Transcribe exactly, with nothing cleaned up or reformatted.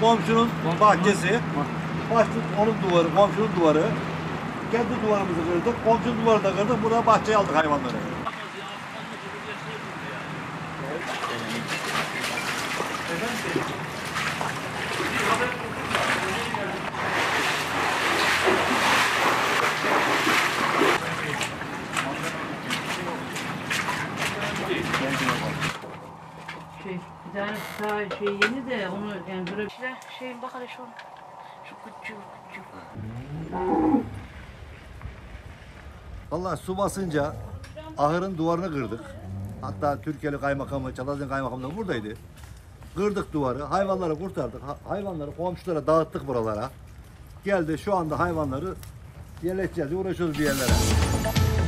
komşunun bahçesi. Başlık onun duvarı, komşunun duvarı. Kendi duvarımızı kırdık, komşunun duvarını da kırdık. Burada bahçeye aldık hayvanları. Şey, bir tane daha şey yeni de onu yani böyle işte şey bak hele şu şu küçük küçük. Vallahi su basınca ahırın duvarını kırdık. Hatta Türkiye'li kaymakamı, Çatalca kaymakamı da buradaydı. Kırdık duvarı, hayvanları kurtardık. Ha- hayvanları komşulara dağıttık buralara. Geldi şu anda hayvanları yerleşeceğiz, uğraşıyoruz bir yerlere.